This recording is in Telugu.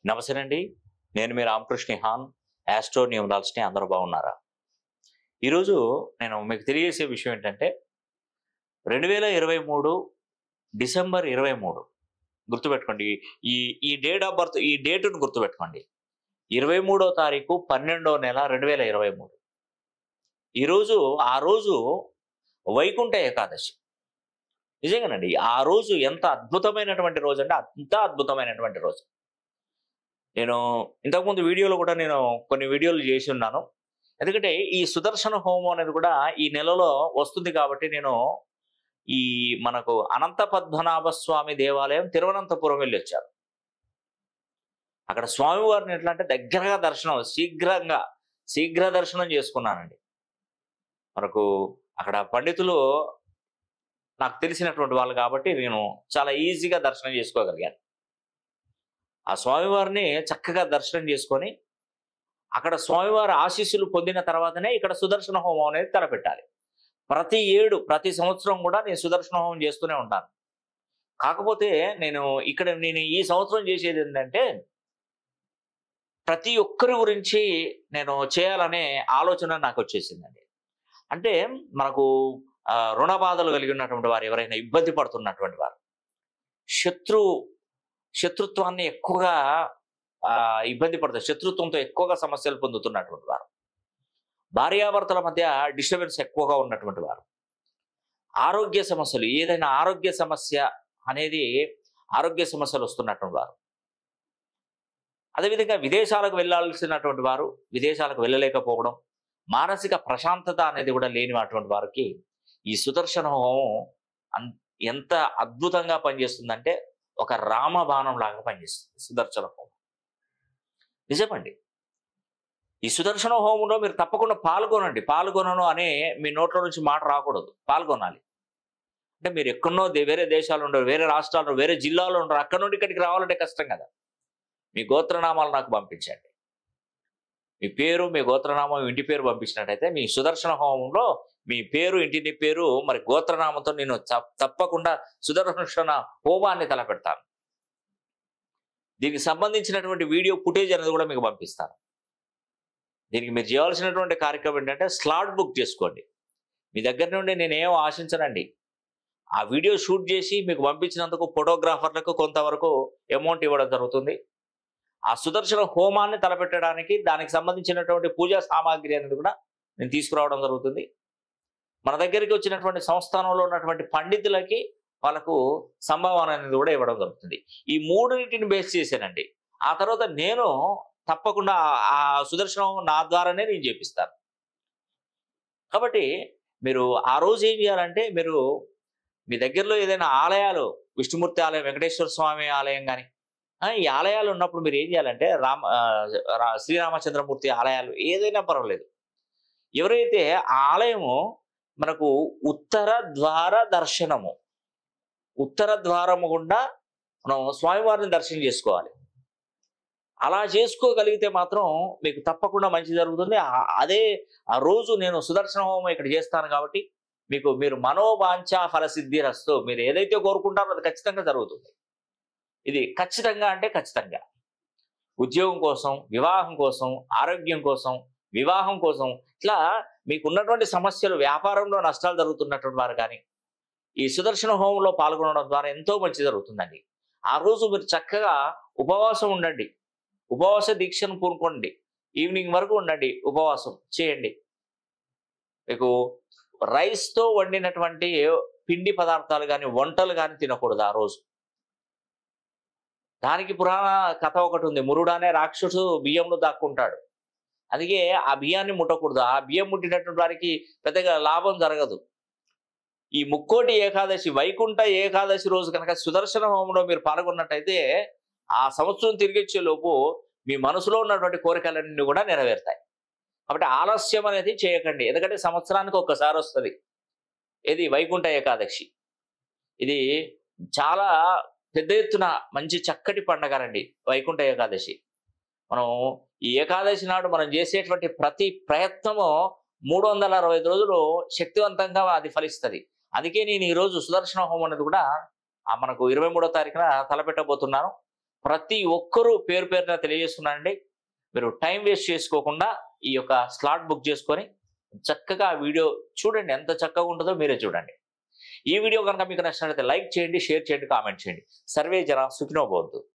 నమస్తేనండి. నేను మీ రామకృష్ణ హాన్, యాస్ట్రో న్యూమరాలజిస్ట్‌ని. అందరూ బాగున్నారా? ఈరోజు నేను మీకు తెలియజేసే విషయం ఏంటంటే 2023 డిసెంబర్ 23 గుర్తుపెట్టుకోండి. ఈ ఈ డేట్ ఆఫ్ బర్త్, ఈ డేటును గుర్తుపెట్టుకోండి. 23వ తారీఖు 12వ నెల 2023. ఈరోజు ఆ రోజు వైకుంఠ ఏకాదశి. నిజంగానండి. ఆ రోజు ఎంత అద్భుతమైనటువంటి రోజంటే అంత అద్భుతమైనటువంటి రోజు. నేను ఇంతకుముందు వీడియోలో కూడా నేను కొన్ని వీడియోలు చేసి ఉన్నాను. ఎందుకంటే ఈ సుదర్శన హోమం అనేది కూడా ఈ నెలలో వస్తుంది కాబట్టి నేను ఈ మనకు అనంత పద్మనాభ స్వామి దేవాలయం తిరువనంతపురం వెళ్ళొచ్చాను. అక్కడ స్వామివారిని ఎట్లా అంటే దగ్గరగా దర్శనం, శీఘ్ర దర్శనం చేసుకున్నానండి. మనకు అక్కడ పండితులు నాకు తెలిసినటువంటి వాళ్ళు కాబట్టి నేను చాలా ఈజీగా దర్శనం చేసుకోగలిగాను. ఆ స్వామివారిని చక్కగా దర్శనం చేసుకొని అక్కడ స్వామివారి ఆశీస్సులు పొందిన తర్వాతనే ఇక్కడ సుదర్శన హోమం అనేది తలపెట్టాలి. ప్రతి సంవత్సరం కూడా నేను సుదర్శన హోమం చేస్తూనే ఉంటాను. కాకపోతే నేను ఈ సంవత్సరం చేసేది ఏంటంటే ప్రతి ఒక్కరి గురించి నేను చేయాలనే ఆలోచన నాకు వచ్చేసిందండి. అంటే మనకు రుణ బాధలు కలిగి ఉన్నటువంటి వారు, ఎవరైనా ఇబ్బంది పడుతున్నటువంటి వారు, శత్రుత్వాన్ని ఎక్కువగా ఇబ్బంది పడతారు, శత్రుత్వంతో ఎక్కువగా సమస్యలు పొందుతున్నటువంటి వారు, భార్యాభర్తల మధ్య డిస్టర్బెన్స్ ఎక్కువగా ఉన్నటువంటి వారు, ఆరోగ్య సమస్యలు, ఏదైనా ఆరోగ్య సమస్యలు వస్తున్నటువంటి వారు, అదేవిధంగా విదేశాలకు వెళ్ళాల్సినటువంటి వారు విదేశాలకు వెళ్ళలేకపోవడం, మానసిక ప్రశాంతత అనేది కూడా లేనిటువంటి వారికి ఈ సుదర్శన హోమం ఎంత అద్భుతంగా పనిచేస్తుందంటే ఒక రామబాణం లాగా పనిచేస్తుంది సుదర్శన హోమం. నిజమండి. ఈ సుదర్శన హోమంలో మీరు తప్పకుండా పాల్గొనండి. పాల్గొనను అనే మీ నోట్ల నుంచి మాట రాకూడదు. పాల్గొనాలి. అంటే మీరు ఎక్కడో వేరే దేశాలు ఉండరు, వేరే రాష్ట్రాలు, వేరే జిల్లాలో ఉండరు. అక్కడ నుండి ఇక్కడికి రావాలంటే కష్టం కదా. మీ గోత్రనామాలు నాకు పంపించండి. మీ పేరు, మీ గోత్రనామం, ఇంటి పేరు పంపించినట్టయితే మీ సుదర్శన హోమంలో మీ పేరు, ఇంటి పేరు, మరి గోత్రనామంతో నేను తప్పకుండా సుదర్శన హోమాన్ని తలపెడతాను. దీనికి సంబంధించినటువంటి వీడియో ఫుటేజ్ అనేది కూడా మీకు పంపిస్తాను. దీనికి మీరు చేయాల్సినటువంటి కార్యక్రమం ఏంటంటే స్లాట్ బుక్ చేసుకోండి. మీ దగ్గర నుండి నేనేం ఆశించనండి. ఆ వీడియో షూట్ చేసి మీకు పంపించినందుకు ఫోటోగ్రాఫర్లకు కొంతవరకు అమౌంట్ ఇవ్వడం జరుగుతుంది. ఆ సుదర్శన హోమాన్ని తలపెట్టడానికి దానికి సంబంధించినటువంటి పూజా సామాగ్రి అనేది కూడా నేను తీసుకురావడం జరుగుతుంది. మన దగ్గరికి వచ్చినటువంటి సంస్థానంలో ఉన్నటువంటి పండితులకి వాళ్ళకు సంభావన అనేది కూడా ఇవ్వడం జరుగుతుంది. ఈ మూడింటిని బేస్ చేశానండి. ఆ తర్వాత నేను తప్పకుండా ఆ సుదర్శనం నా ద్వారానే నేను చేపిస్తాను. కాబట్టి మీరు ఆ రోజు ఏం చేయాలంటే, మీరు మీ దగ్గరలో ఏదైనా ఆలయాలు, విష్ణుమూర్తి ఆలయం, వెంకటేశ్వర స్వామి ఆలయం కానీ ఈ ఆలయాలు ఉన్నప్పుడు మీరు ఏం చేయాలంటే శ్రీరామచంద్రమూర్తి ఆలయాలు ఏదైనా పర్వాలేదు. ఎవరైతే ఆ ఆలయము మనకు ఉత్తర ద్వారము గుండా మనం స్వామివారిని దర్శనం చేసుకోవాలి. అలా చేసుకోగలిగితే మాత్రం మీకు తప్పకుండా మంచి జరుగుతుంది. ఆ రోజు నేను సుదర్శన హోమం ఇక్కడ చేస్తాను కాబట్టి మీరు మనోవాంఛ ఫలసిద్ధిరస్తు, మీరు ఏదైతే కోరుకుంటారో అది ఖచ్చితంగా జరుగుతుంది. ఇది ఖచ్చితంగా అంటే ఖచ్చితంగా. ఉద్యోగం కోసం, వివాహం కోసం, ఆరోగ్యం కోసం, వివాహం కోసం, ఇట్లా మీకున్నటువంటి సమస్యలు, వ్యాపారంలో నష్టాలు జరుగుతున్నటువంటి వారు కానీ ఈ సుదర్శన హోమంలో పాల్గొనడం ద్వారా ఎంతో మంచి జరుగుతుందండి. ఆ రోజు మీరు చక్కగా ఉపవాసం ఉండండి. ఉపవాస దీక్షను పూనుకోండి. ఈవినింగ్ వరకు ఉండండి, ఉపవాసం చేయండి. మీకు రైస్తో వండినటువంటి పిండి పదార్థాలు కానీ, వంటలు కానీ తినకూడదు ఆ రోజు. దానికి పురాణ కథ ఒకటి ఉంది. మురుడు అనే రాక్షసు బియ్యంలో దాక్కుంటాడు. అందుకే ఆ బియ్యాన్ని ముట్టకూడదు. ఆ బియ్యం ముట్టినటువంటి వారికి పెద్దగా లాభం జరగదు. ఈ ముక్కోటి ఏకాదశి, వైకుంఠ ఏకాదశి రోజు కనుక సుదర్శన హోమంలో మీరు పాల్గొన్నట్టయితే ఆ సంవత్సరం తిరిగొచ్చే లోపు మీ మనసులో ఉన్నటువంటి కోరికలన్నీ కూడా నెరవేరుతాయి. కాబట్టి ఆలస్యం అనేది చేయకండి. ఎందుకంటే సంవత్సరానికి ఒక్కసారి వస్తుంది. ఇది వైకుంఠ ఏకాదశి. ఇది చాలా పెద్ద ఎత్తున మంచి చక్కటి పండగనండి వైకుంఠ ఏకాదశి. మనం ఈ ఏకాదశి నాడు మనం చేసేటువంటి ప్రతి ప్రయత్నము 365 రోజులు శక్తివంతంగా అది ఫలిస్తుంది. అందుకే నేను ఈరోజు సుదర్శన హోమం అనేది కూడా మనకు 23వ తారీఖున తలపెట్టబోతున్నాను. ప్రతి ఒక్కరూ పేరు పేరున తెలియజేస్తున్నానండి. మీరు టైం వేస్ట్ చేసుకోకుండా ఈ యొక్క స్లాట్ బుక్ చేసుకొని చక్కగా ఆ వీడియో చూడండి. ఎంత చక్కగా ఉంటుందో మీరే చూడండి. ఈ వీడియో కనుక మీకు నచ్చినట్లయితే లైక్ చేయండి, షేర్ చేయండి, కామెంట్ చేయండి. సర్వే జన సుఖినో భవంతు.